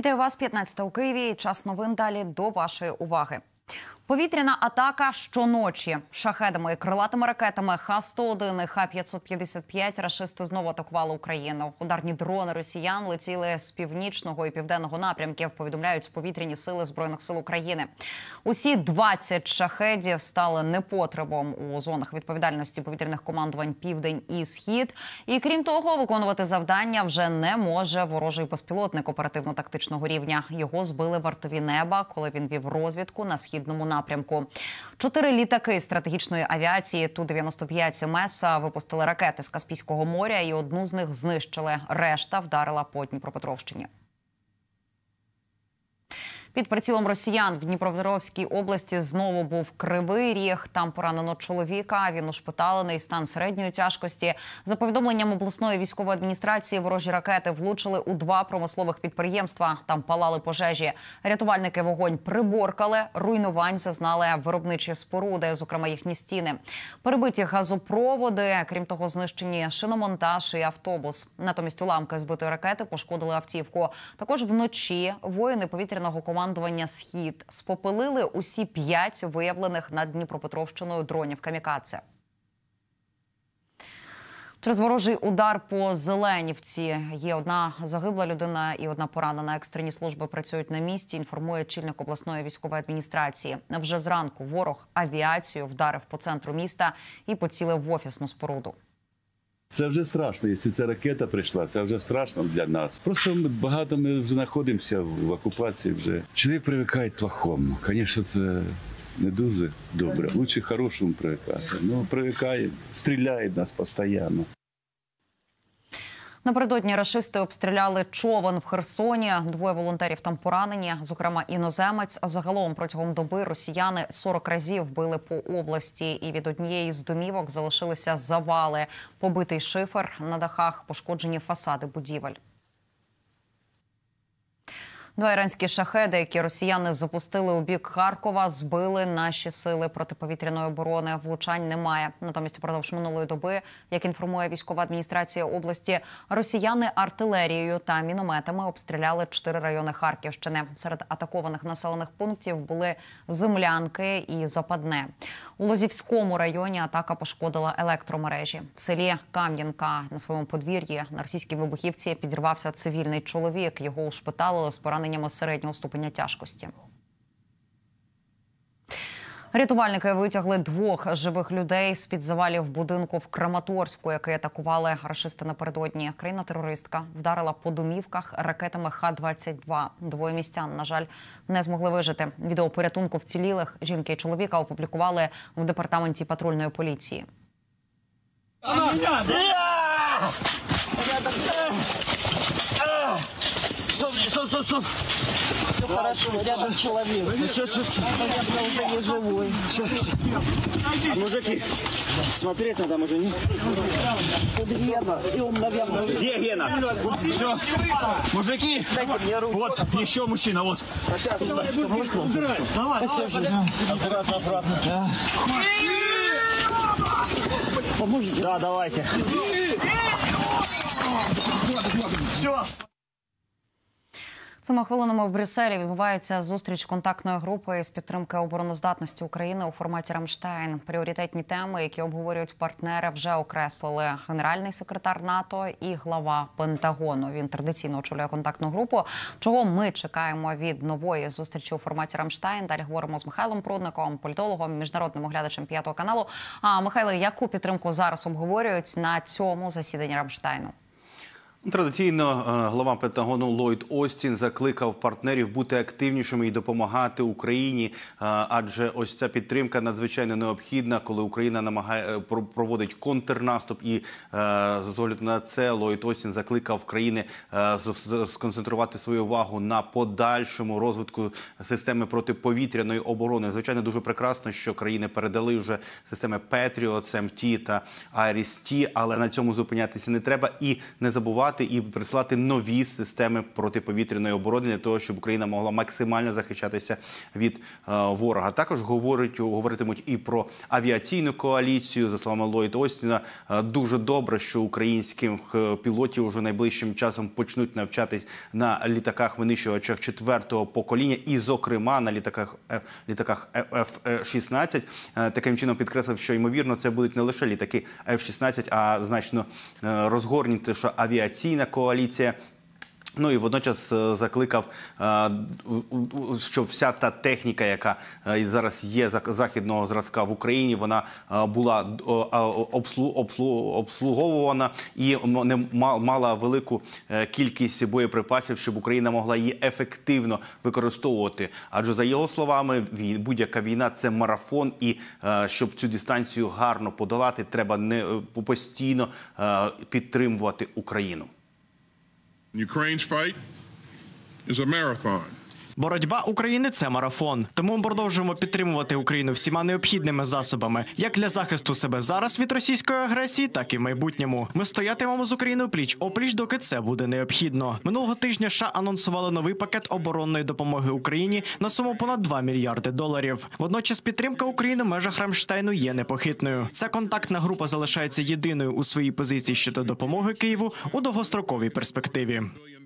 Вітаю вас, 15 у Києві. Час новин далі до вашої уваги. Повітряна атака щоночі. Шахедами і крилатими ракетами Х-101 і Х-555 рашисти знову атакували Україну. Ударні дрони росіян летіли з північного і південного напрямків, повідомляють повітряні сили Збройних сил України. Усі 20 шахедів стали непотребом у зонах відповідальності повітряних командувань «Південь» і «Схід». І крім того, виконувати завдання вже не може ворожий безпілотник оперативно-тактичного рівня. Його збили вартові неба, коли він вів розвідку на східному напрямку. 4 літаки стратегічної авіації Ту-95 МС випустили ракети з Каспійського моря і одну з них знищили. Решта вдарила по Дніпропетровщині. Під прицілом росіян в Дніпропетровській області знову був Кривий Ріг. Там поранено чоловіка, він ушпиталений, стан середньої тяжкості. За повідомленням обласної військової адміністрації, ворожі ракети влучили у 2 промислових підприємства. Там палали пожежі. Рятувальники вогонь приборкали, руйнувань зазнали виробничі споруди, зокрема їхні стіни. Перебиті газопроводи, крім того, знищені шиномонтаж і автобус. Натомість уламки збитої ракети пошкодили автівку. Також вночі воїни повітряного командування «Схід» спопилили усі 5 виявлених над Дніпропетровщиною дронів «Камікадзе». Через ворожий удар по Зеленівці є одна загибла людина і одна поранена. Екстрені служби працюють на місці, інформує очільник обласної військової адміністрації. Вже зранку ворог авіацією вдарив по центру міста і поцілив в офісну споруду. Це вже страшно, якщо ця ракета прийшла, це вже страшно для нас. Просто багато ми вже знаходимося в окупації вже. Чоловік привикає к плохому. Звісно, це не дуже добре. Лучше к хорошому привикати. Ну, привикає, стріляє нас постійно. Напередодні рашисти обстріляли човен в Херсоні. 2 волонтерів там поранені, зокрема іноземець. Загалом протягом доби росіяни 40 разів били по області. І від однієї з домівок залишилися завали. Побитий шифер на дахах, пошкоджені фасади будівель. 2 іранські шахеди, які росіяни запустили у бік Харкова, збили наші сили протиповітряної оборони. Влучань немає. Натомість упродовж минулої доби, як інформує військова адміністрація області, росіяни артилерією та мінометами обстріляли 4 райони Харківщини. Серед атакованих населених пунктів були Землянки і Западне. У Лозівському районі атака пошкодила електромережі. В селі Кам'янка на своєму подвір'ї на російській вибухівці підірвався цивільний чоловік. Його ушпиталили з пораненнями середнього ступеня тяжкості. Рятувальники витягли 2 живих людей з-під завалів будинку в Краматорську, який атакували рашисти напередодні. Країна-терористка вдарила по домівках ракетами Х-22. 2 містян, на жаль, не змогли вижити. Відео порятунку вцілілих жінки і чоловіка опублікували в департаменті патрульної поліції. Стоп. Все хорошо, рядом человек. Наверное, уже не живой. Мужики, смотреть надо, может, не? Тут Гена, и он, наверное... Где Гена? Все. Мужики, Дайте мне руку. вот еще мужчина, вот. Давай, аккуратно. Да. Поможете? Да, давайте. Все. Цими хвилинами в Брюсселі відбувається зустріч контактної групи з підтримки обороноздатності України у форматі «Рамштайн». Пріоритетні теми, які обговорюють партнери, вже окреслили генеральний секретар НАТО і глава Пентагону. Він традиційно очолює контактну групу. Чого ми чекаємо від нової зустрічі у форматі «Рамштайн»? Далі говоримо з Михайлом Прудником, політологом, міжнародним оглядачем 5 каналу. Михайло, яку підтримку зараз обговорюють на цьому засіданні «Рамштайну»? Традиційно глава Пентагону Ллойд Остін закликав партнерів бути активнішими і допомагати Україні, адже ось ця підтримка надзвичайно необхідна, коли Україна проводить контрнаступ. І з огляду на це Ллойд Остін закликав країни сконцентрувати свою увагу на подальшому розвитку системи протиповітряної оборони. Звичайно, дуже прекрасно, що країни передали вже системи Patriot, SAM-T та IRIS-T, але на цьому зупинятися не треба і не забувати купувати і присилати нові системи протиповітряної оборони для того, щоб Україна могла максимально захищатися від ворога. Також говоритимуть і про авіаційну коаліцію. За словами Ллойда Остіна, дуже добре, що українських пілотів уже найближчим часом почнуть навчатись на літаках-винищувачах 4-го покоління і, зокрема, на літаках F-16. Таким чином підкреслив, що, ймовірно, це будуть не лише літаки F-16, а значно розгорнутіша авіаційна коаліція. Ну і водночас закликав, що вся та техніка, яка зараз є західного зразка в Україні, вона була обслуговувана і мала велику кількість боєприпасів, щоб Україна могла її ефективно використовувати. Адже, за його словами, будь-яка війна – це марафон, і щоб цю дистанцію гарно подолати, треба постійно підтримувати Україну. Ukraine's fight is a marathon. Боротьба України – це марафон. Тому ми продовжуємо підтримувати Україну всіма необхідними засобами, як для захисту себе зараз від російської агресії, так і в майбутньому. Ми стоятимемо з Україною пліч-опліч, доки це буде необхідно. Минулого тижня США анонсували новий пакет оборонної допомоги Україні на суму понад $2 мільярди. Водночас підтримка України в межах Рамштайну є непохитною. Ця контактна група залишається єдиною у своїй позиції щодо допомоги Києву у довгостроковій перспективі.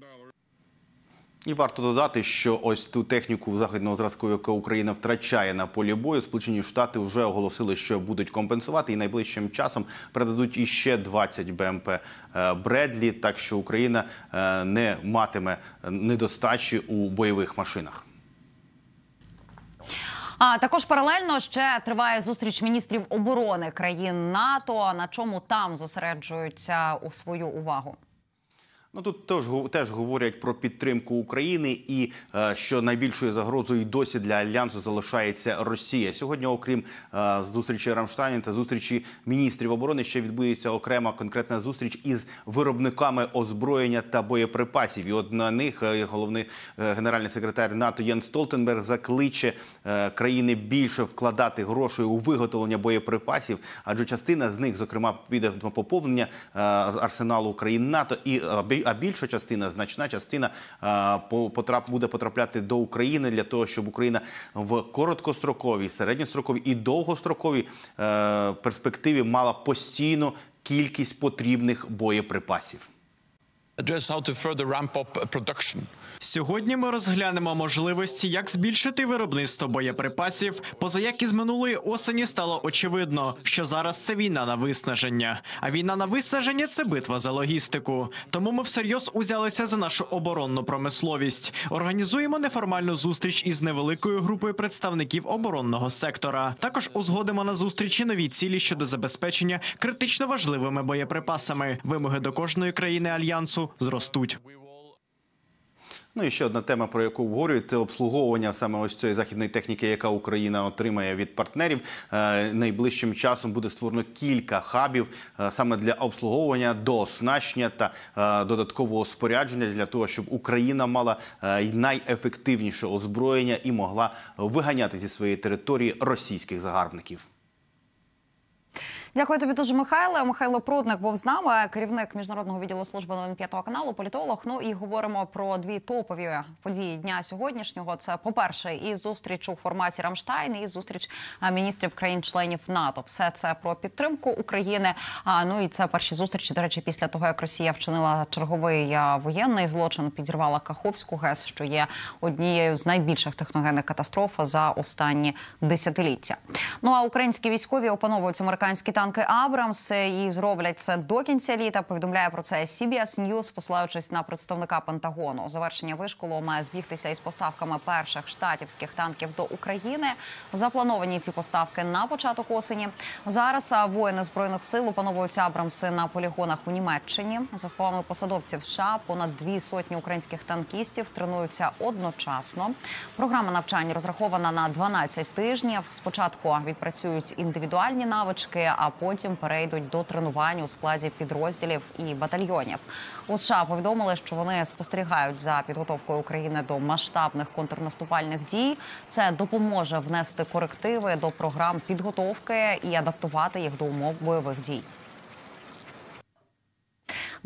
І варто додати, що ось ту техніку західного зразку, яку Україна втрачає на полі бою, Сполучені Штати вже оголосили, що будуть компенсувати і найближчим часом передадуть іще 20 БМП Бредлі, так що Україна не матиме недостачі у бойових машинах. А також паралельно ще триває зустріч міністрів оборони країн НАТО, на чому там зосереджуються у свою увагу. Ну, тут теж говорять про підтримку України і що найбільшою загрозою досі для Альянсу залишається Росія. Сьогодні, окрім зустрічі Рамштайну та зустрічі міністрів оборони, ще відбудеться окрема конкретна зустріч із виробниками озброєння та боєприпасів. І от на них головний генеральний секретар НАТО Єнс Столтенберг закличе країни більше вкладати грошей у виготовлення боєприпасів, адже частина з них, зокрема, піде на поповнення арсеналу країн НАТО, а більша частина, значна частина буде потрапляти до України для того, щоб Україна в короткостроковій, середньостроковій і довгостроковій перспективі мала постійну кількість потрібних боєприпасів. Сьогодні ми розглянемо можливості, як збільшити виробництво боєприпасів. Поза як із минулої осені стало очевидно, що зараз це війна на виснаження. А війна на виснаження – це битва за логістику. Тому ми всерйоз узялися за нашу оборонну промисловість. Організуємо неформальну зустріч із невеликою групою представників оборонного сектора. Також узгодимо на зустрічі нові цілі щодо забезпечення критично важливими боєприпасами. Вимоги до кожної країни Альянсу зростуть. Ну і ще одна тема, про яку обговорюють, це обслуговування саме ось цієї західної техніки, яка Україна отримає від партнерів. Найближчим часом буде створено кілька хабів саме для обслуговування, дооснащення та додаткового спорядження для того, щоб Україна мала найефективніше озброєння і могла виганяти зі своєї території російських загарбників. Дякую тобі дуже, Михайло. Михайло Прудник був з нами, керівник Міжнародного відділу служби новин 5 каналу, політолог. Ну і говоримо про дві топові події дня сьогоднішнього. Це, по-перше, і зустріч у форматі Рамштайн, і зустріч міністрів країн-членів НАТО. Все це про підтримку України. Ну і це перші зустрічі, до речі, після того, як Росія вчинила черговий воєнний злочин, підірвала Каховську ГЕС, що є однією з найбільших техногенних катастроф за останні десятиліття. Ну а українські військові опановують американські танки «Абрамс» і зроблять це до кінця літа, повідомляє про це CBS News, посилаючись на представника Пентагону. Завершення вишколу має збігтися із поставками перших штатівських танків до України. Заплановані ці поставки на початок осені. Зараз воїни Збройних сил опановують «Абрамси» на полігонах у Німеччині. За словами посадовців США, понад 200 українських танкістів тренуються одночасно. Програма навчань розрахована на 12 тижнів. Спочатку відпрацюють індивідуальні навички, а потім перейдуть до тренувань у складі підрозділів і батальйонів. У США повідомили, що вони спостерігають за підготовкою України до масштабних контрнаступальних дій. Це допоможе внести корективи до програм підготовки і адаптувати їх до умов бойових дій.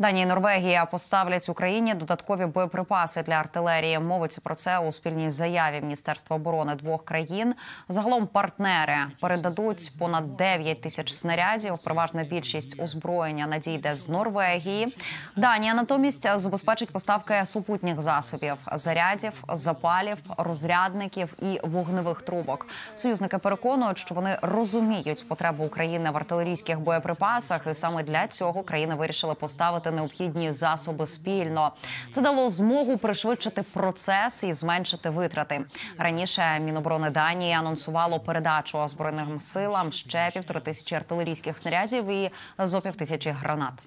Данія і Норвегія поставлять Україні додаткові боєприпаси для артилерії. Мовиться про це у спільній заяві Міністерства оборони двох країн. Загалом партнери передадуть понад 9 тисяч снарядів. Переважна більшість озброєння надійде з Норвегії. Данія натомість забезпечить поставки супутніх засобів, зарядів, запалів, розрядників і вогневих трубок. Союзники переконують, що вони розуміють потребу України в артилерійських боєприпасах, і саме для цього країни вирішили поставити необхідні засоби спільно. Це дало змогу пришвидшити процес і зменшити витрати. Раніше Міноборони Данії анонсувало передачу Збройним силам ще 1500 артилерійських снарядів і зо 5000 гранат.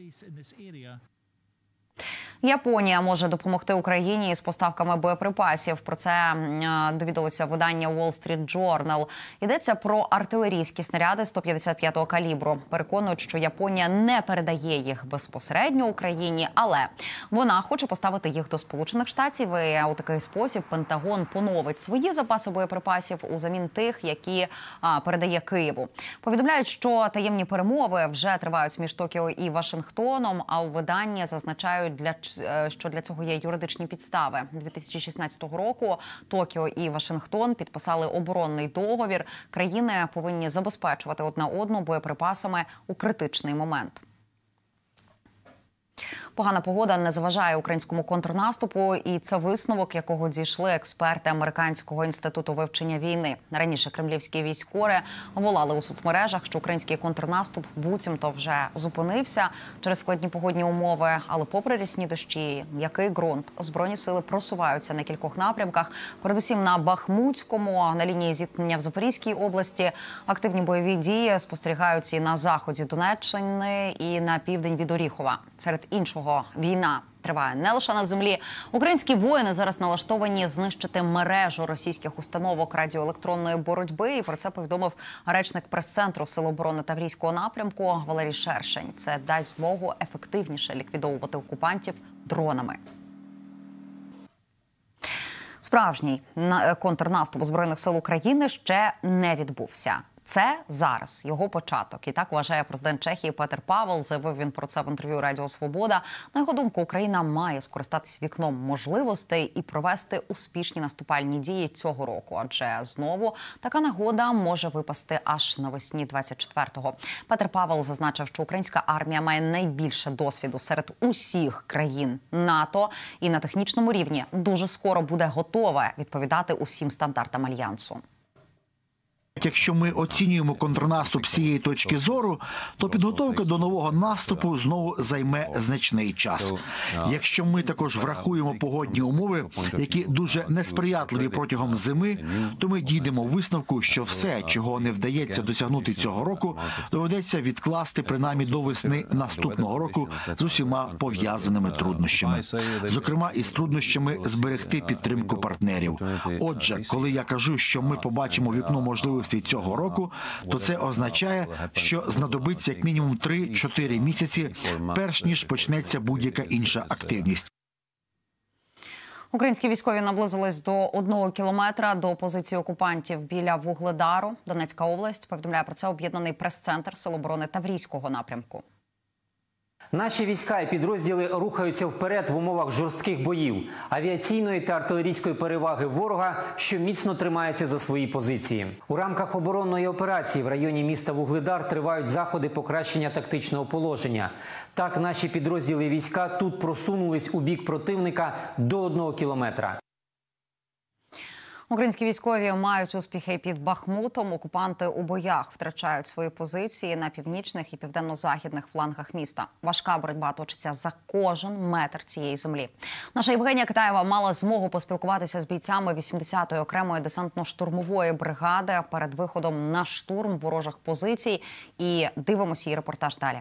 Японія може допомогти Україні із поставками боєприпасів. Про це довідалося видання Wall Street Journal. Йдеться про артилерійські снаряди 155-го калібру. Переконують, що Японія не передає їх безпосередньо Україні, але вона хоче поставити їх до Сполучених Штатів. І у такий спосіб Пентагон поновить свої запаси боєприпасів узамін тих, які передає Києву. Повідомляють, що таємні перемови вже тривають між Токіо і Вашингтоном, а у виданні зазначають, що для цього є юридичні підстави. 2016 року Токіо і Вашингтон підписали оборонний договір. Країни повинні забезпечувати одна одну боєприпасами у критичний момент. Погана погода не заважає українському контрнаступу, і це висновок, якого дійшли експерти Американського інституту вивчення війни. Раніше кремлівські військові волали у соцмережах, що український контрнаступ буцімто вже зупинився через складні погодні умови. Але попри рясні дощі, м'який ґрунт, Збройні сили просуваються на кількох напрямках. Передусім на Бахмутському, на лінії зіткнення в Запорізькій області. Активні бойові дії спостерігаються і на заході Донеччини, і на південь від Оріхова. Серед іншого, війна триває не лише на землі. Українські воїни зараз налаштовані знищити мережу російських установок радіоелектронної боротьби. І про це повідомив речник прес-центру Сил оборони Таврійського напрямку Валерій Шершень. Це дасть змогу ефективніше ліквідовувати окупантів дронами. Справжній контрнаступ Збройних сил України ще не відбувся. Це зараз його початок. І так вважає президент Чехії Петр Павел. Заявив він про це в інтерв'ю Радіо Свобода. На його думку, Україна має скористатись вікном можливостей і провести успішні наступальні дії цього року. Адже знову така нагода може випасти аж навесні 24-го. Петр Павел зазначив, що українська армія має найбільше досвіду серед усіх країн НАТО і на технічному рівні дуже скоро буде готова відповідати усім стандартам Альянсу. Якщо ми оцінюємо контрнаступ з цієї точки зору, то підготовка до нового наступу знову займе значний час. Якщо ми також врахуємо погодні умови, які дуже несприятливі протягом зими, то ми дійдемо висновку, що все, чого не вдається досягнути цього року, доведеться відкласти принаймні до весни наступного року з усіма пов'язаними труднощами. Зокрема, із труднощами зберегти підтримку партнерів. Отже, коли я кажу, що ми побачимо вікно можливостей цього року, то це означає, що знадобиться як мінімум 3-4 місяці, перш ніж почнеться будь-яка інша активність. Українські військові наблизились до 1 кілометра до позиції окупантів біля Вугледару. Донецька область. Повідомляє про це об'єднаний прес-центр Сил оборони Таврійського напрямку. Наші війська і підрозділи рухаються вперед в умовах жорстких боїв, авіаційної та артилерійської переваги ворога, що міцно тримається за свої позиції. У рамках оборонної операції в районі міста Вугледар тривають заходи покращення тактичного положення. Так, наші підрозділи і війська тут просунулись у бік противника до 1 кілометра. Українські військові мають успіхи під Бахмутом. Окупанти у боях втрачають свої позиції на північних і південно-західних флангах міста. Важка боротьба точиться за кожен метр цієї землі. Наша Євгенія Китаєва мала змогу поспілкуватися з бійцями 80-ї окремої десантно-штурмової бригади перед виходом на штурм ворожих позицій. І дивимося її репортаж далі.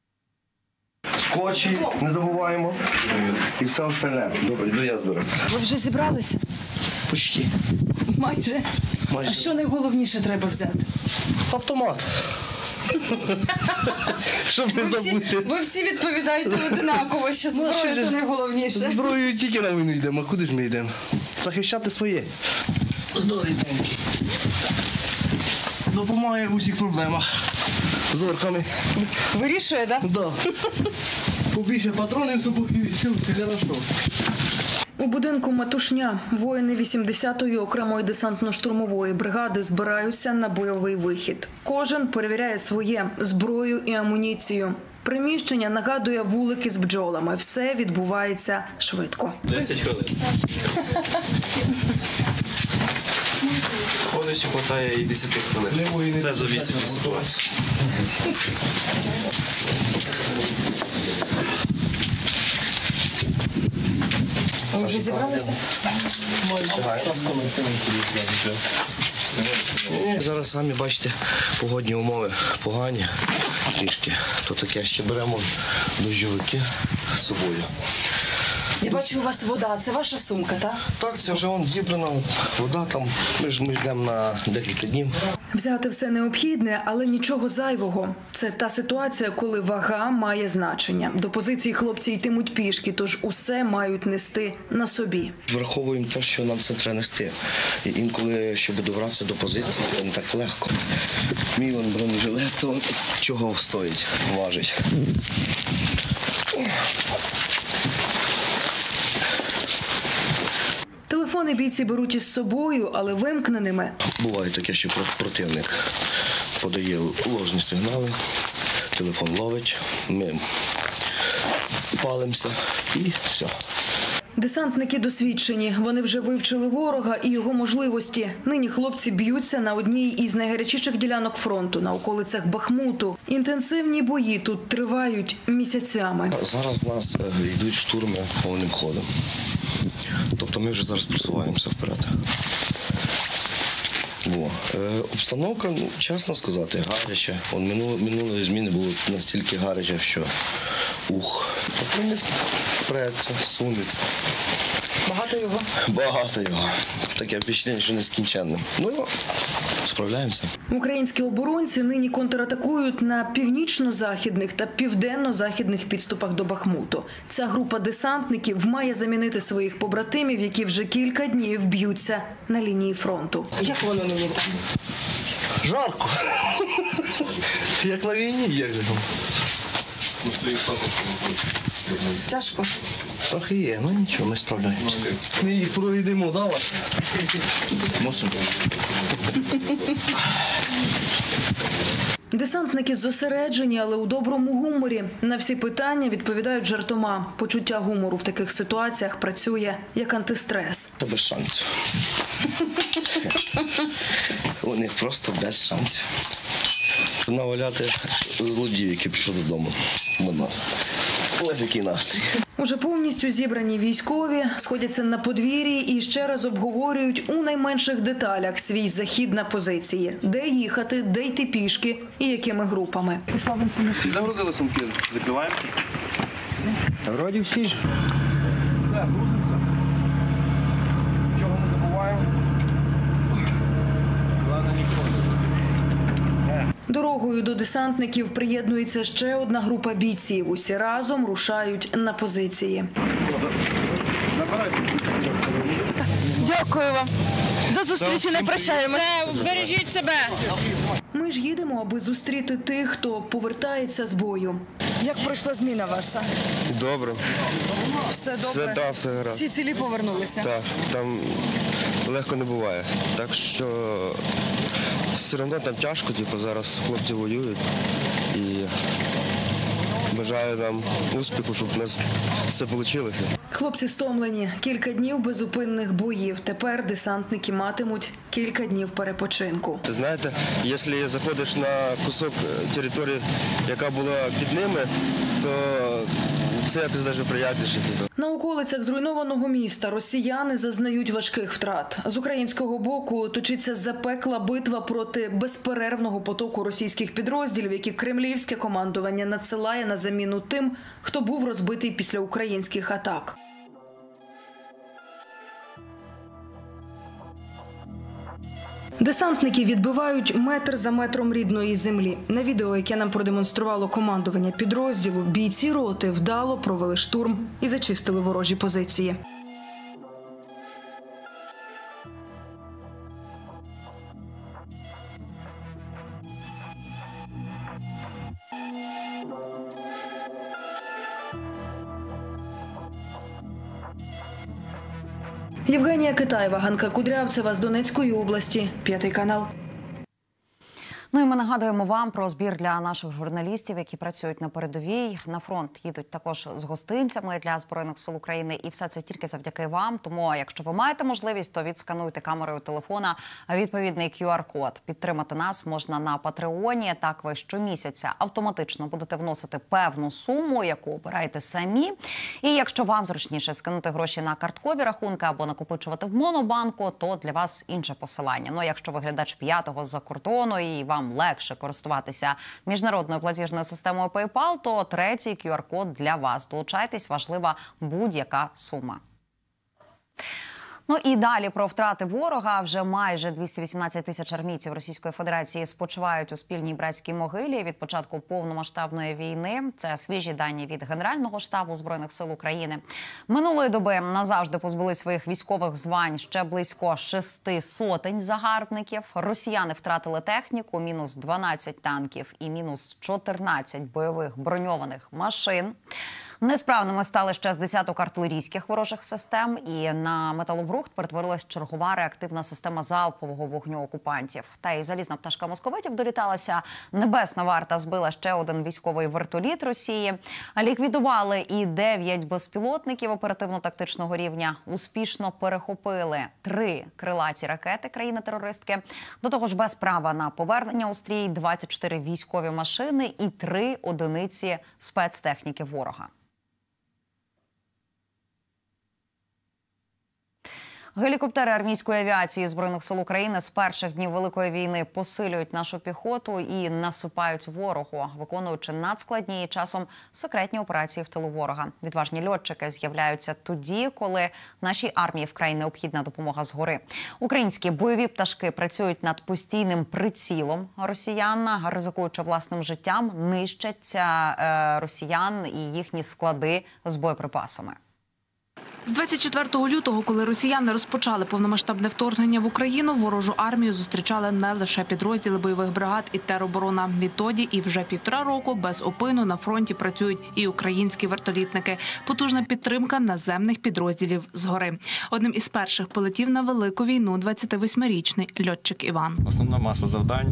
Скотчі не забуваємо і все остальне. Добре, йду я збиратися. Ви вже зібралися? Почти. Майже. А що найголовніше треба взяти? Автомат. Щоб не забути. Ви всі відповідаєте одинаково, що зброя – це найголовніше. Зброєю тільки на війну йдемо, а куди ж ми йдемо? Захищати своє. Здоровенький. Допомагає в усіх проблемах. З орками. Вирішує, так? Да. Побільше патронів собою і все хорошо. У будинку метушня. Воїни 80-ї окремої десантно-штурмової бригади збираються на бойовий вихід. Кожен перевіряє своє – зброю і амуніцію. Приміщення нагадує вулики з бджолами. Все відбувається швидко. 10 хвилин. Повністю хватає і 10 хвилин. Це зависить від ситуації. Ви вже зібралися? Зараз самі бачите, погодні умови погані трішки. То таке ще беремо дощовики з собою. Я бачу, у вас вода. Це ваша сумка, так? Так, це вже зібрана вода там. Ми йдемо на декілька днів. Взяти все необхідне, але нічого зайвого. Це та ситуація, коли вага має значення. До позиції хлопці йтимуть пішки, тож усе мають нести на собі. Враховуємо те, що нам це треба нести. І інколи, щоб добратися до позиції, це не так легко. Мій бронежилет, то чого стоїть, важить. Телефони бійці беруть із собою, але вимкненими. Буває таке, що противник подає ложні сигнали, телефон ловить, ми палимося і все. Десантники досвідчені. Вони вже вивчили ворога і його можливості. Нині хлопці б'ються на одній із найгарячіших ділянок фронту, на околицях Бахмуту. Інтенсивні бої тут тривають місяцями. Зараз у нас йдуть штурми повним ходом. Тобто ми вже зараз просуваємося вперед. Обстановка, чесно сказати, гаряча. Минулої зміни було настільки гаряче, що Противник преться, сунеться. Багато його? Багато його. Таке впечатлення, що нескінченне. Ну, справляємося. Українські оборонці нині контратакують на північно-західних та південно-західних підступах до Бахмуту. Ця група десантників має замінити своїх побратимів, які вже кілька днів б'ються на лінії фронту. Як воно нині там? Жарко. Як на війні є. Тяжко? Трохи є, ну нічого, ми справляємося. Ми їх пройдемо, давай. Мусимо. Десантники зосереджені, але у доброму гуморі. На всі питання відповідають жартома. Почуття гумору в таких ситуаціях працює як антистрес. Це без шансів. У них просто без шансів. Наваляти злодіїв, які прийшли додому до нас. Ось який настрій. Уже повністю зібрані військові сходяться на подвір'ї і ще раз обговорюють у найменших деталях свій захід на позиції. Де їхати, де йти пішки і якими групами. Всі загрузили сумки, закриваємося? Вроді всі. Все, грузимося. Нічого не забуваємо. Дорогою до десантників приєднується ще одна група бійців. Усі разом рушають на позиції. Дякую вам. До зустрічі, не прощаємося. Бережіть себе. Ми ж їдемо, аби зустріти тих, хто повертається з бою. Як пройшла зміна ваша? Добре. Все добре? Все гаразд. Всі цілі повернулися? Так, там легко не буває. Так що все одно там тяжко, зараз хлопці воюють. І бажаю нам успіху, щоб у нас все вийшло. Хлопці стомлені. Кілька днів безупинних боїв. Тепер десантники матимуть кілька днів перепочинку. Ти знаєте, якщо заходиш на кусок території, яка була під ними, то це якось навіть приємніше. На околицях зруйнованого міста росіяни зазнають важких втрат. З українського боку точиться запекла битва проти безперервного потоку російських підрозділів, які кремлівське командування надсилає на заміну тим, хто був розбитий після українських атак. Десантники відбивають метр за метром рідної землі. На відео, яке нам продемонструвало командування підрозділу, бійці роти вдало провели штурм і зачистили ворожі позиції. Євгенія Китаєва, Ганка Кудрявцева з Донецької області. 5 канал. Ну і ми нагадуємо вам про збір для наших журналістів, які працюють на передовій. На фронт їдуть також з гостинцями для Збройних сил України. І все це тільки завдяки вам. Тому, якщо ви маєте можливість, то відскануйте камерою телефона відповідний QR-код. Підтримати нас можна на Патреоні. Так ви щомісяця автоматично будете вносити певну суму, яку обираєте самі. І якщо вам зручніше скинути гроші на карткові рахунки або накопичувати в Монобанку, то для вас інше посилання. Ну, якщо ви глядач 5-го з-за кордону і вам легше користуватися міжнародною платіжною системою PayPal, то третій QR-код для вас. Долучайтесь, важлива будь-яка сума. Ну і далі про втрати ворога. Вже майже 218 тисяч армійців Російської Федерації спочивають у спільній братській могилі від початку повномасштабної війни. Це свіжі дані від Генерального штабу Збройних сил України. Минулої доби назавжди позбулись своїх військових звань ще близько 600 загарбників. Росіяни втратили техніку, мінус 12 танків і мінус 14 бойових броньованих машин. Несправними стали ще з десяток артилерійських ворожих систем, і на металобрухт перетворилась чергова реактивна система залпового вогню окупантів. Та й залізна пташка московитів доліталася. Небесна варта збила ще один військовий вертоліт Росії. Ліквідували і 9 безпілотників оперативно-тактичного рівня. Успішно перехопили 3 крилаті ракети країни-терористки. До того ж, без права на повернення у стрій 24 військові машини і 3 одиниці спецтехніки ворога. Гелікоптери армійської авіації Збройних сил України з перших днів Великої війни посилюють нашу піхоту і насипають ворогу, виконуючи надскладні і часом секретні операції в тилу ворога. Відважні льотчики з'являються тоді, коли нашій армії вкрай необхідна допомога згори. Українські бойові пташки працюють над постійним прицілом росіян, ризикуючи власним життям, нищать росіян і їхні склади з боєприпасами. З 24 лютого, коли росіяни розпочали повномасштабне вторгнення в Україну, ворожу армію зустрічали не лише підрозділи бойових бригад і тероборона. Відтоді і вже 1,5 року без опину на фронті працюють і українські вертолітники. Потужна підтримка наземних підрозділів згори. Одним із перших полетів на велику війну 28-річний льотчик Іван. Основна маса завдань,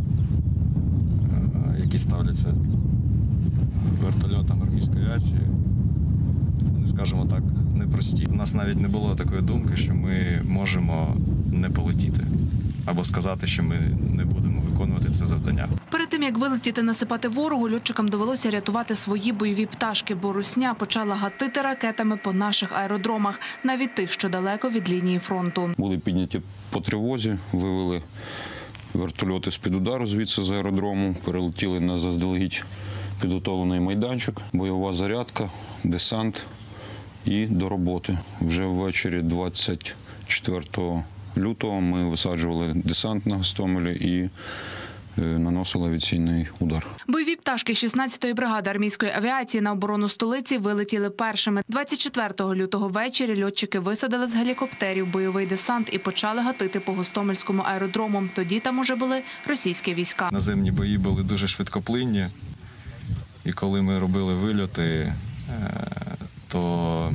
які ставляться вертольотам армійської авіації, вони, скажімо так, непрості. У нас навіть не було такої думки, що ми можемо не полетіти. Або сказати, що ми не будемо виконувати це завдання. Перед тим, як вилетіти насипати ворогу, льотчикам довелося рятувати свої бойові пташки, бо русня почала гатити ракетами по наших аеродромах, навіть тих, що далеко від лінії фронту. Були підняті по тривозі, вивели вертольоти з-під удару звідси з аеродрому, перелетіли на заздалегідь підготовлений майданчик, бойова зарядка, десант і до роботи. Вже ввечері 24 лютого ми висаджували десант на Гостомелі і наносили авіаційний удар. Бойові пташки 16-ї бригади армійської авіації на оборону столиці вилетіли першими. 24 лютого ввечері льотчики висадили з гелікоптерів бойовий десант і почали гатити по Гостомельському аеродрому. Тоді там уже були російські війська. Наземні бої були дуже швидкоплинні. І коли ми робили вильоти, то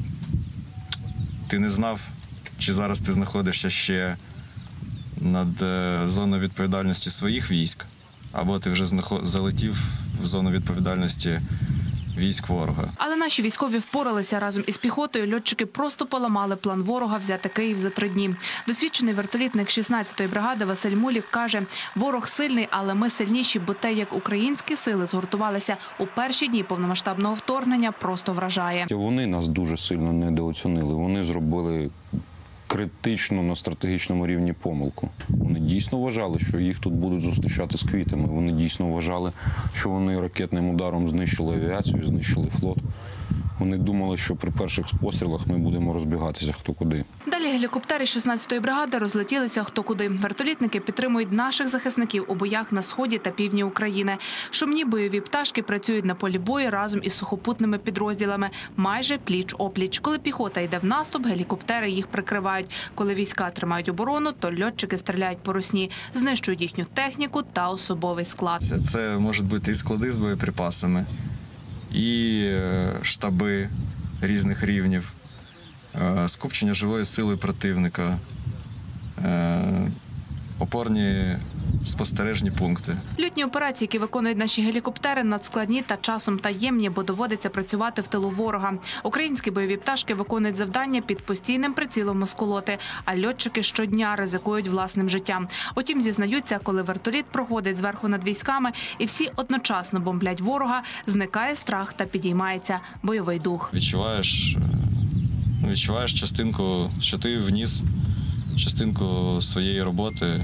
ти не знав, чи зараз ти знаходишся ще над зоною відповідальності своїх військ, або ти вже залетів в зону відповідальності військ ворога. Але наші військові впоралися разом із піхотою. Льотчики просто поламали план ворога взяти Київ за 3 дні. Досвідчений вертолітник 16-ї бригади Василь Мулік каже, ворог сильний, але ми сильніші, бо те, як українські сили згуртувалися у перші дні повномасштабного вторгнення, просто вражає. Вони нас дуже сильно недооцінили. Вони зробили критичну на стратегічному рівні помилку. Вони дійсно вважали, що їх тут будуть зустрічати з квітами. Вони дійсно вважали, що вони ракетним ударом знищили авіацію, знищили флот. Вони думали, що при перших пострілах ми будемо розбігатися хто куди. Далі гелікоптери 16-ї бригади розлетілися хто куди. Вертолітники підтримують наших захисників у боях на сході та півдні України. Шумні бойові пташки працюють на полі бою разом із сухопутними підрозділами, майже пліч-опліч. Коли піхота йде в наступ, гелікоптери їх прикривають. Коли війська тримають оборону, то льотчики стріляють по русні, знищують їхню техніку та особовий склад. Це можуть бути і склади з боєприпасами, і штаби різних рівнів, скупчення живої сили противника, опорні спостережні пункти. Льотні операції, які виконують наші гелікоптери, надскладні та часом таємні, бо доводиться працювати в тилу ворога. Українські бойові пташки виконують завдання під постійним прицілом москолоти, а льотчики щодня ризикують власним життям. Утім, зізнаються, коли вертоліт проходить зверху над військами і всі одночасно бомблять ворога, зникає страх та підіймається бойовий дух. Відчуваєш частинку, що ти вніс частинку своєї роботи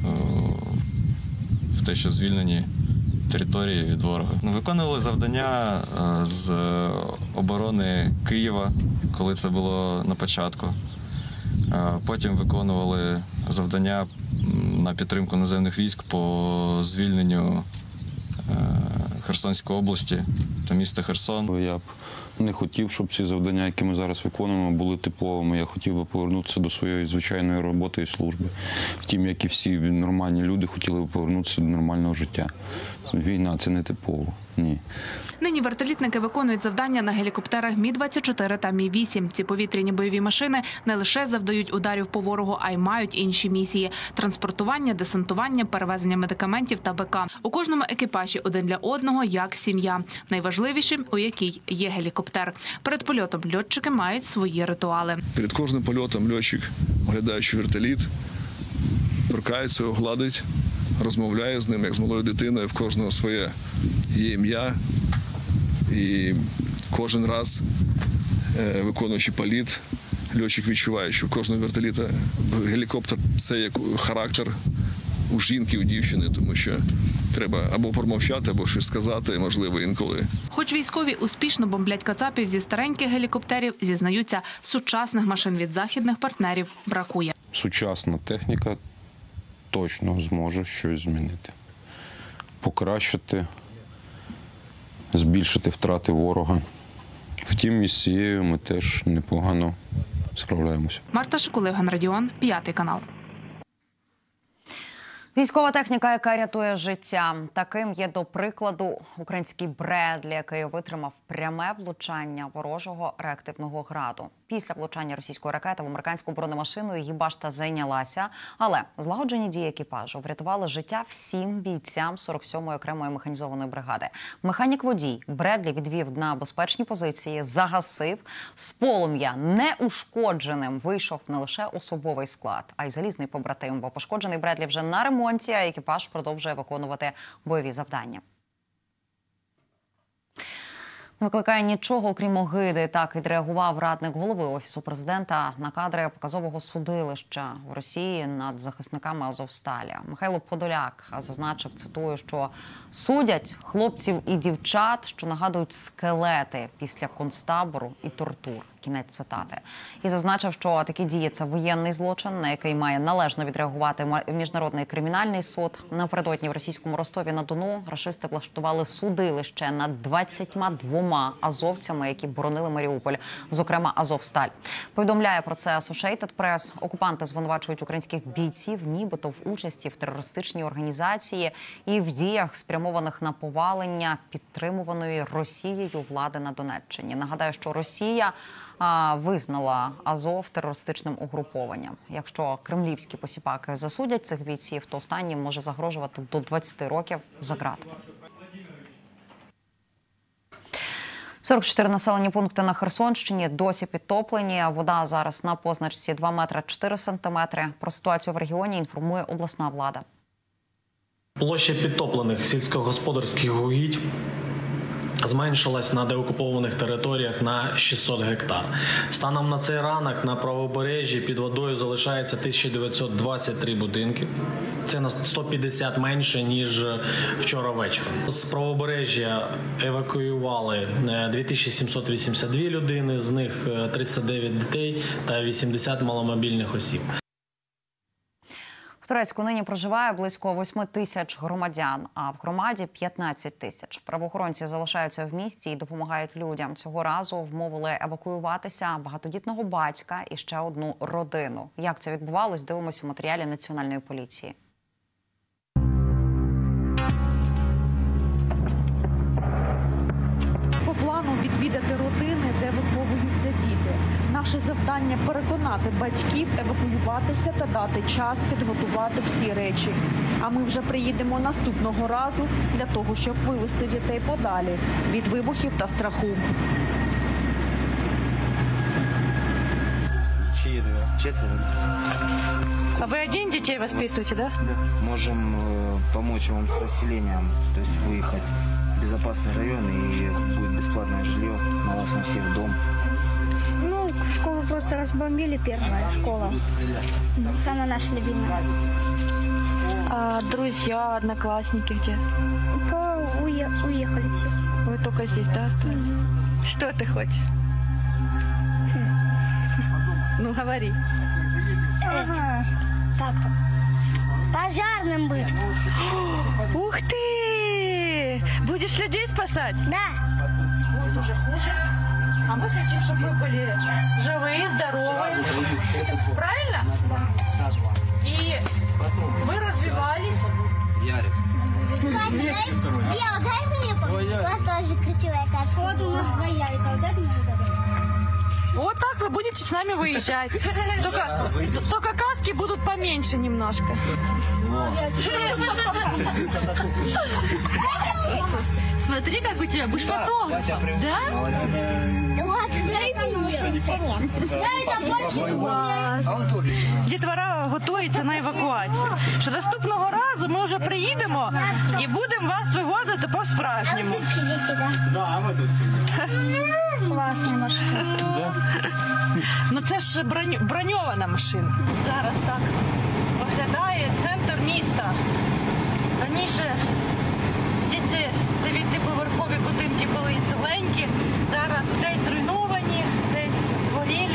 в те, що звільнені території від ворога. Виконували завдання з оборони Києва, коли це було на початку. Потім виконували завдання на підтримку наземних військ по звільненню Херсонської області та міста Херсон. Я б не хотів, щоб ці завдання, які ми зараз виконуємо, були типовими. Я хотів би повернутися до своєї звичайної роботи і служби. Втім, як і всі нормальні люди, хотіли б повернутися до нормального життя. Війна – це не типово. Ні. Нині вертолітники виконують завдання на гелікоптерах Мі-24 та Мі-8. Ці повітряні бойові машини не лише завдають ударів по ворогу, а й мають інші місії – транспортування, десантування, перевезення медикаментів та БК. У кожному екіпажі один для одного, як сім'я. Найважливішим, у якій є гелікоптер. Перед польотом льотчики мають свої ритуали. Перед кожним польотом льотчик, оглядаючи вертоліт, торкається, гладить, розмовляє з ним, як з малою дитиною, в кожного своє є ім'я. І кожен раз, виконуючи політ, льотчик відчуває, що в кожного вертоліта гелікоптер – це як характер у жінки, у дівчини, тому що треба або промовчати, або щось сказати, можливо, інколи. Хоч військові успішно бомблять кацапів зі стареньких гелікоптерів, зізнаються, сучасних машин від західних партнерів бракує. Сучасна техніка точно зможе щось змінити. Покращити, збільшити втрати ворога. Втім, із цією ми теж непогано справляємося. Марта Шикула, Євген Радіон, 5 канал. Військова техніка, яка рятує життя. Таким є, до прикладу, український Бредлі, який витримав пряме влучання ворожого реактивного граду. Після влучання російської ракети в американську бронемашину її башта зайнялася, але злагоджені дії екіпажу врятували життя всім бійцям 47-ї окремої механізованої бригади. Механік-водій Бредлі відвів на безпечні позиції, загасив. З полум'я неушкодженим вийшов не лише особовий склад, а й залізний побратим, бо пошкоджений Бредлі вже на ремонті, а екіпаж продовжує виконувати бойові завдання. Не викликає нічого, окрім огиди. Так відреагував радник голови Офісу президента на кадри показового судилища в Росії над захисниками Азовсталі. Михайло Подоляк зазначив, цитую, що судять хлопців і дівчат, що нагадують скелети після концтабору і тортур. Кінець цитати. І зазначив, що такі дії – це воєнний злочин, на який має належно відреагувати Міжнародний кримінальний суд. Напередодні в російському Ростові-на-Дону рашисти влаштували судилище над 22 азовцями, які боронили Маріуполь, зокрема Азовсталь. Повідомляє про це Associated Press. Окупанти звинувачують українських бійців нібито в участі в терористичній організації і в діях, спрямованих на повалення підтримуваної Росією влади на Донеччині. Нагадаю, що Росія визнала Азов терористичним угрупованням. Якщо кремлівські посіпаки засудять цих бійців, то останнім може загрожувати до 20 років за ґратами. 44 населені пункти на Херсонщині досі підтоплені. Вода зараз на позначці 2 метри 4 сантиметри. Про ситуацію в регіоні інформує обласна влада. Площа підтоплених сільськогосподарських угідь зменшилась на деокупованих територіях на 600 гектар. Станом на цей ранок на правобережжі під водою залишається 1923 будинки. Це на 150 менше, ніж вчора вечором. З правобережжя евакуювали 2782 людини, з них 309 дітей та 80 маломобільних осіб. В Турецьку нині проживає близько 8 тисяч громадян, а в громаді 15 тисяч. Правоохоронці залишаються в місті і допомагають людям. Цього разу вмовили евакуюватися багатодітного батька і ще одну родину. Як це відбувалось, дивимося у матеріалі Національної поліції. По плану відвідати родини, де виховуються діти. На наше завдання – переконати батьків евакуюватися та дати час підготувати всі речі. А ми вже приїдемо наступного разу для того, щоб вивести дітей подалі від вибухів та страху. Четверо. А вы один детей воспитываете, да? Да. Можем помочь вам с расселением, то есть выехать в безопасный район, и будет бесплатное жилье на вас на всех дом. Ну, школу просто разбомбили, первая школа. Самая наша любимая. А друзья, одноклассники где? Уехали все. Вы только здесь, да, остались? Что ты хочешь? Ну, говори. Ага. Так. Пожарным быть. Ух ты! Будешь людей спасать? Да. Будет уже хуже. А мы хотим, чтобы вы были живые, здоровые. Правильно? И вы развивались. Ярик. Ева, дай мне. У вас тоже красивая катка. Вот у нас два Ярика. Вот это надо. Вот так вы будете с нами выезжать. Только каски будут поменьше немножко. Смотри, как у тебя, будешь фотографом, да? Дітвора готується на евакуацію. Що наступного разу ми вже приїдемо і будемо вас вивозити по-справжньому. Класна машина. Ну це ж броньована машина. Зараз так виглядає центр міста. Раніше всі ці 9-поверхові будинки були ціленькі, зараз десь зруйновані, десь згорілі.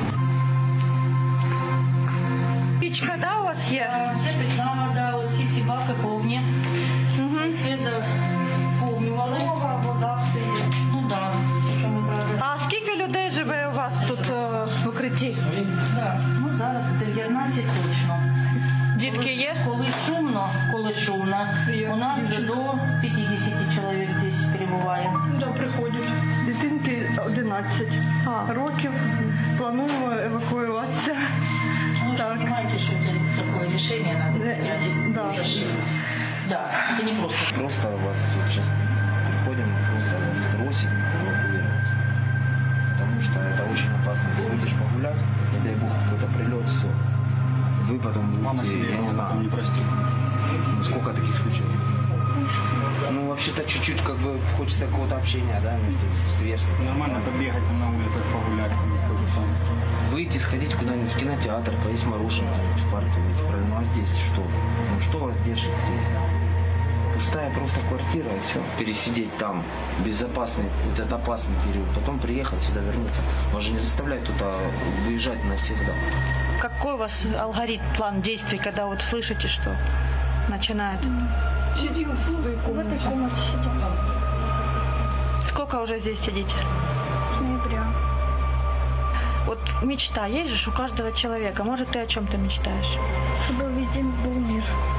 Пічка, да, у вас є? Це пічка, да, ось ці баки повні. Всі заповнювали. Вода все є. Ну так, що ми брали. А скільки людей живе у вас тут в укритті? Ну зараз 19 точно. Дітки є? Коли шумно, у нас до 50 чоловік здесь перебуває. Да, приходять. Дитинки 11 років. Плануємо евакуюватися. Ну, так. Понимаете, что это такое решение надо принять. Да. Да, это не просто. Просто вас сейчас приходим, просто вас просим эвакуировать. Потому что это очень опасно. Ты выйдешь погулять, не дай бог какой-то прилет, все. Вы потом будете, мама себе, я не знаю, не простит. Ну, сколько таких случаев? Ну, вообще-то чуть-чуть как бы хочется какого-то общения, да, между сверстниками. Нормально побегать на улицах, погулять. Выйти, сходить куда-нибудь в кинотеатр, поесть мороженое в парке. Ну, а здесь что? Ну, что вас держит здесь? Пустая просто квартира, и все. Пересидеть там, безопасный, вот этот опасный период. Потом приехать сюда, вернуться. Вас же не заставляют туда выезжать навсегда. Какой у вас алгоритм, план действий, когда вот слышите, что начинает? Сидим в этой комнате сидим. Сколько уже здесь сидите? С ноября. Вот мечта есть же у каждого человека. Может, ты о чем-то мечтаешь? Чтобы везде был мир.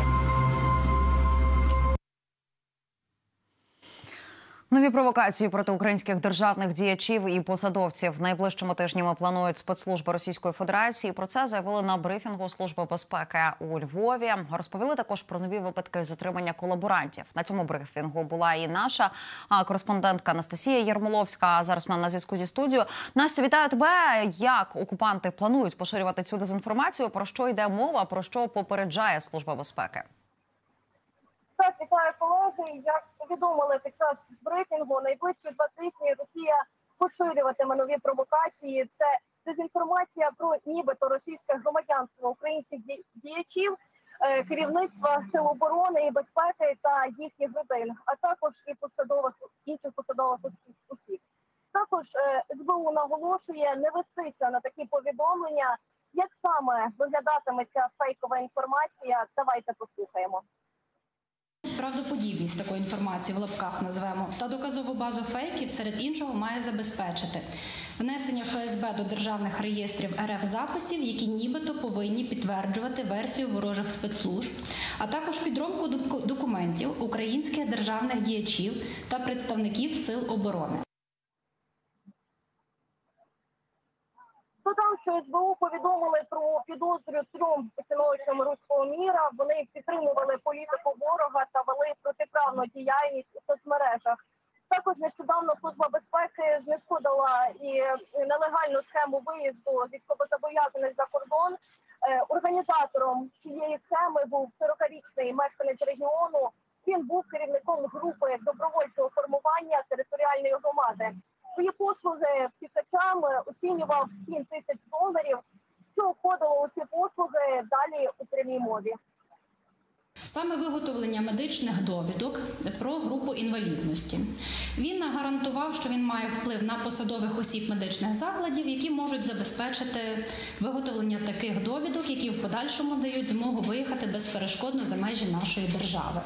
Нові провокації проти українських державних діячів і посадовців найближчими тижнями планують спецслужби Російської Федерації. Про це заявили на брифінгу Служби безпеки у Львові. Розповіли також про нові випадки затримання колаборантів. На цьому брифінгу була і наша кореспондентка Анастасія Єрмоловська. Зараз вона на зв'язку зі студією. Настя, вітаю тебе. Як окупанти планують поширювати цю дезінформацію? Про що йде мова? Про що попереджає Служба безпеки? Так, вітаю колеги. Як повідомили під час брифінгу, найближчі 2 тижні Росія поширюватиме нові провокації. Це дезінформація про нібито російське громадянство українських діячів, керівництва Сил оборони і безпеки та їхніх родин, а також і інших посадових осіб. Також СБУ наголошує не вестися на такі повідомлення. Як саме виглядатиме ця фейкова інформація? Давайте послухаємо. Правдоподібність такої інформації в лапках назвемо та доказову базу фейків серед іншого має забезпечити внесення ФСБ до державних реєстрів РФ записів, які нібито повинні підтверджувати версію ворожих спецслужб, а також підробку документів українських державних діячів та представників Сил оборони. СБУ повідомили про підозрю 3 поціновувачам руського міра. Вони підтримували політику ворога та вели протиправну діяльність у соцмережах. Також нещодавно Служба безпеки знешкодила і нелегальну схему виїзду військовозобов'язаних за кордон. Організатором цієї схеми був 40-річний мешканець регіону. Він був керівником групи добровольчого формування територіальної громади. Свої послуги втікачам оцінював $7 тисяч. Що входило у ці послуги, далі у прямій мові. Саме виготовлення медичних довідок про групу інвалідності. Він гарантував, що він має вплив на посадових осіб медичних закладів, які можуть забезпечити виготовлення таких довідок, які в подальшому дають змогу виїхати безперешкодно за межі нашої держави.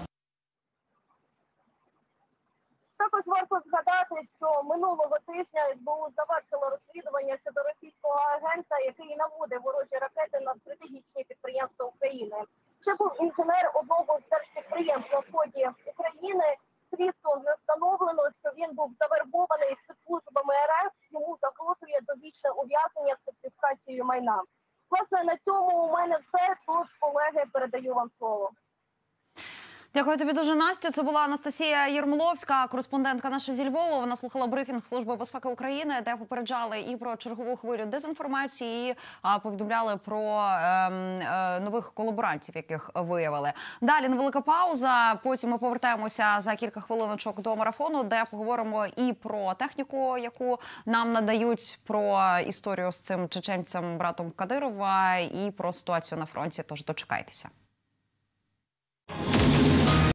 Також варто згадати, що минулого тижня СБУ завершила розслідування щодо російського агента, який наводив ворожі ракети на стратегічні підприємства України. Це був інженер одного з держпідприємств на сході України. Слідством не встановлено, що він був завербований спецслужбами РФ, йому загрожує довічне ув'язнення з конфіскацією майна. Власне, на цьому у мене все, тож, колеги, передаю вам слово. Дякую тобі дуже, Настю. Це була Анастасія Єрмоловська, кореспондентка наша зі Львова. Вона слухала брифінг Служби безпеки України, де попереджали і про чергову хвилю дезінформації, і повідомляли про нових колаборантів, яких виявили. Далі невелика пауза, потім ми повертаємося за кілька хвилиночок до марафону, де поговоримо і про техніку, яку нам надають, про історію з цим чеченцем, братом Кадирова, і про ситуацію на фронті. Тож дочекайтеся.